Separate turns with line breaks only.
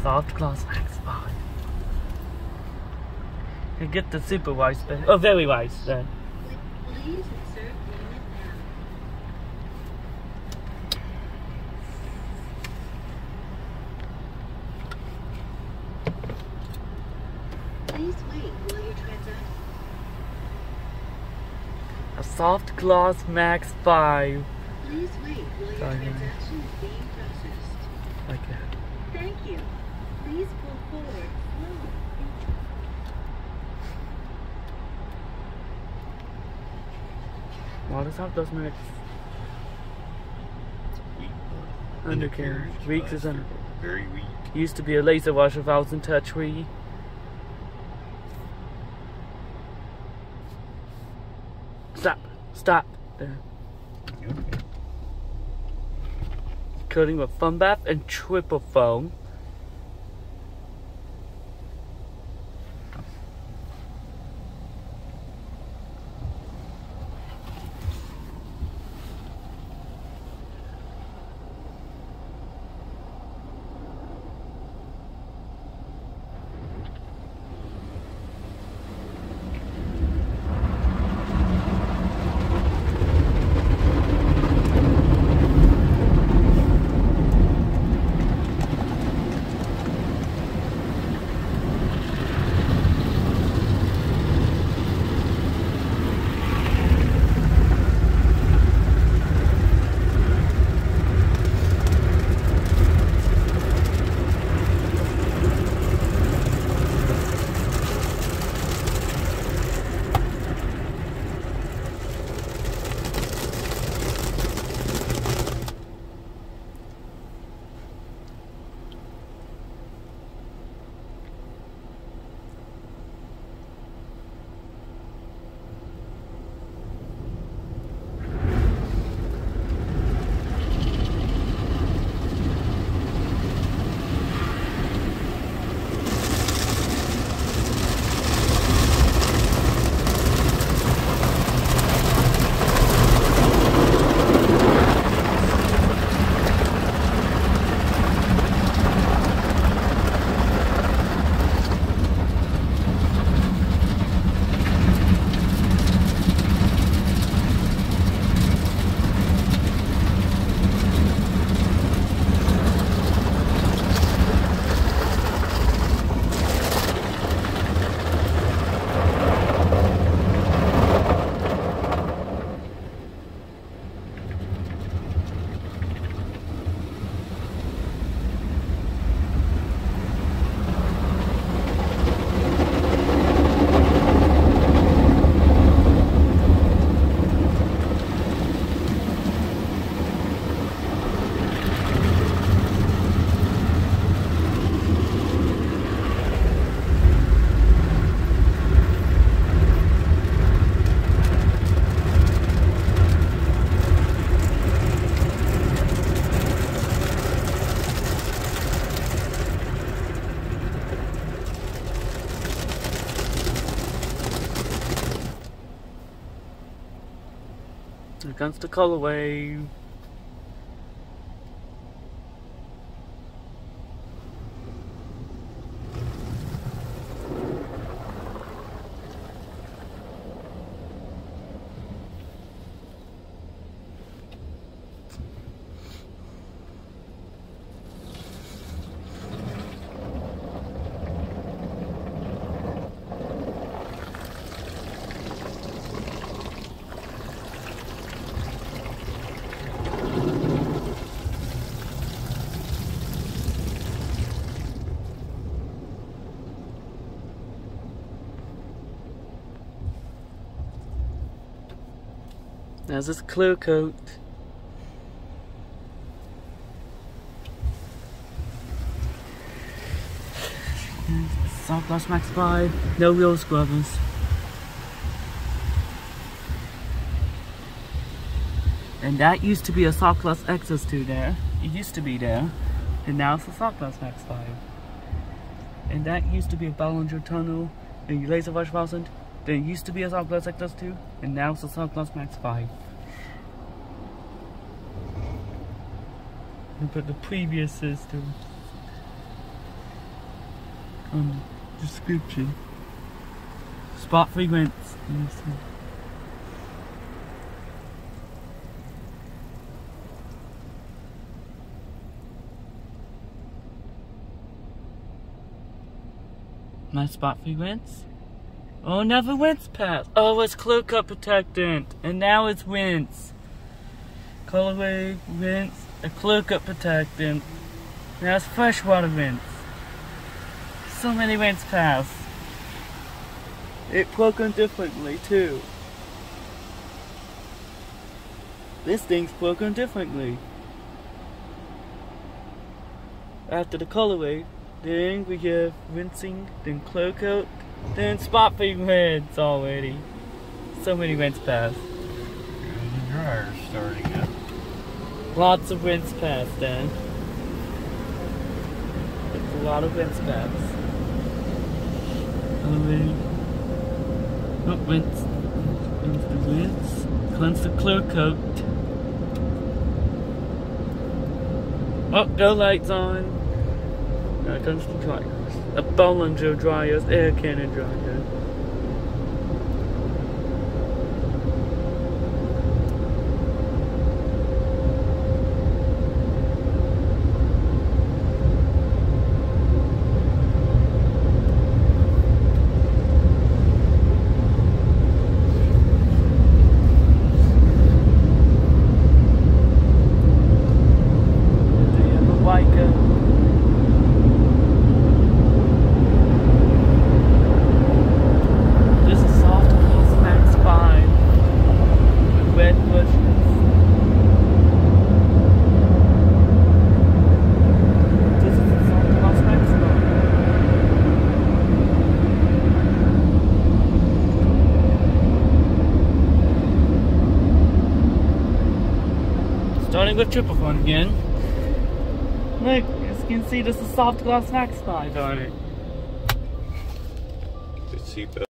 Soft Gloss Max 5. You get the super wise pen. Oh, very wise then.
Please insert payment now. Please wait while your transaction.
A Soft Gloss Max 5.
Please wait while your
Sorry,
transaction is being processed.
Like that.
Thank you. Please pull forward slowly.
Water Soft Gloss Max. Undercarriage. Weeks is under.
Very weak.
Used to be a laser washer valves and touch free. Stop. Stop. There. Coating with foam bath and triple foam. Against the colorway. There's this clear coat. Soft Gloss Max 5, no real scrubbers. And that used to be a Soft Gloss XS2 there. It used to be there. And now it's a Soft Gloss Max 5. And that used to be a Bollinger Tunnel. And you laser wash faucet. There used to be a Soft Gloss XS2. And now it's a Soft Gloss Max 5. And put the previous system. on the description. Spot free winds. My spot free winds. Oh, another winds pass. Oh, it's clear cut protectant, and now it's winds. Colorway winds, a clear cut protectant. Now it's freshwater winds. So many winds pass. It broken differently too. This thing's broken differently. After the colorway, then we have rinsing, then clear coat, then spot free winds already. So many winds pass.
The dryer's starting up.
Lots of winds pass then. It's a lot of winds pass. Colorway. Oh, winds. Cleanse the winds. Cleanse the clear coat. Oh, go lights on. Now comes the dryers. A Bollinger dryers, air cannon dryer. Starting with triple fun again. Look, as you can see, there's a soft glass Max 5 on it.
The seatbelt.